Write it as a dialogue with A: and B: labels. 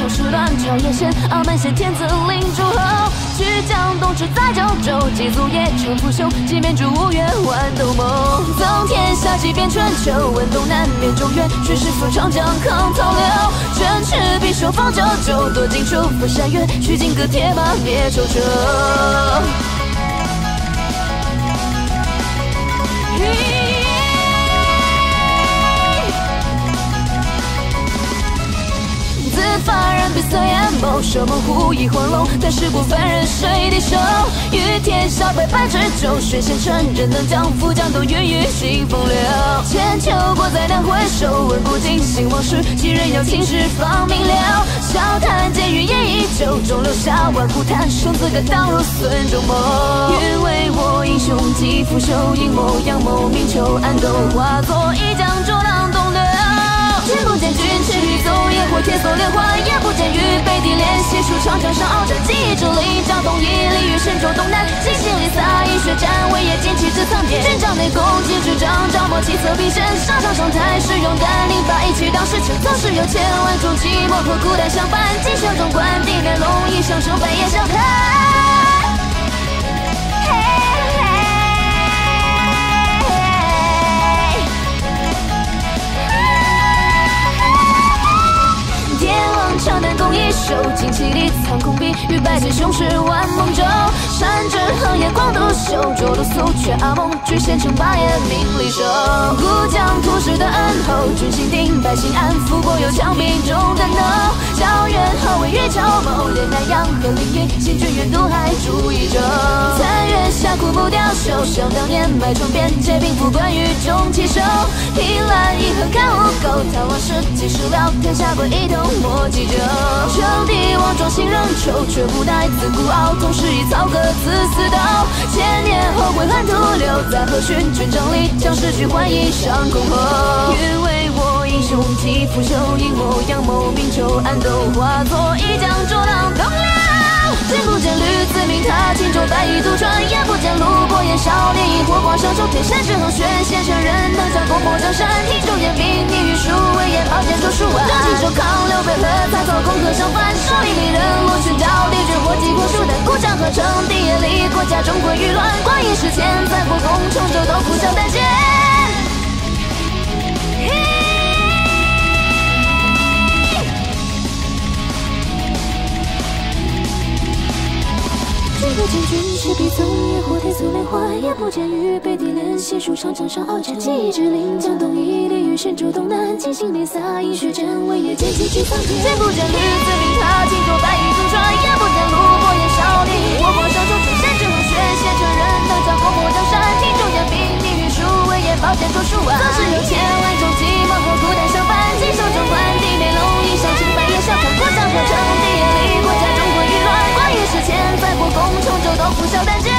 A: 朝时乱朝野仙，傲慢先天子领诸侯。巨将东池在九州，几族也成腐朽。几面逐五岳万斗梦，纵天下几遍春秋。问东南面中原，虚实赴长江抗曹刘。卷尺匕首方九州，夺荆出赴山岳。须金戈铁马灭仇仇。自发人闭塞眼眸，射猛虎一黄龙，但事不凡人谁敌手？与天下百般之舟，血仙尘人能将富江都孕育新风流。千秋过再难回首，问不尽兴往事，几人要青史放明了。笑谈剑与烟依旧，终留下万古叹，生自敢当如孙仲谋。愿为我英雄击腐朽，阴谋阳谋明秋暗斗，化作一将卓浪东流。君不见军驰于走，野火铁索连环，也不见于北地连携数长江上鏖战，记忆之力将东夷，利于神州东南，尽心里洒一血战，为业剑气之苍天。军帐内攻击之仗，招莫其策必胜，沙场上太师勇敢，领把一曲当时情，纵使有千万种寂寞和孤单相伴，锦绣中冠地面龙一相守，半夜相看。长弹弓一手，旌旗里藏空壁，与百千雄师万梦舟。山之行夜光独秀，浊露宿却阿梦，举县城霸业名利收。故将土石的恩厚，军心定，百姓安，富国有强兵中的斗。皎月何为玉朝谋，连南阳和临沂，行军远渡海逐一州。残月下枯木雕朽，想当年埋床边，借兵副关羽中旗手。凭栏一横看无垢，探往事几时了？天下归一统莫记旧。称帝王壮心仍愁，却不待自孤傲。同时以草歌自私斗，千年后悔恨徒留，在何寻军帐里，将诗句换衣上箜篌。愿为我英雄击腐朽，阴谋阳谋明秋暗斗，化作一将卓浪东流。君不见吕子明踏轻舟白衣渡船，也不见陆伯言少年以火光上手，天山之横玄先生人能将攻破江山。听中言兵，你与数位眼宝剑出数万，张起手抗刘备和曹操攻克襄樊，手里利刃落群招敌军火急火速的故乡和城地夜里，国家中归于乱，光阴时间在国共重州都拂晓但见。君不见军驰必走，野火铁索连环，也不见于北地连携数长江上鏖战，记忆之灵将东夷，利于神州东南，尽心里洒一血战，为业剑气之苍天。君不见吕子明踏轻舟白衣渡船，也不见陆伯言少年以火光上手，天山之横玄先生人能将攻破江山。听中言兵，你与数位眼宝剑出数万，纵使有千万种寂寞和孤单相伴，锦绣中冠地面龙一相情，半夜笑看故乡和城地夜里，国家中归于乱，光阴时间在国共重州都拂晓但见。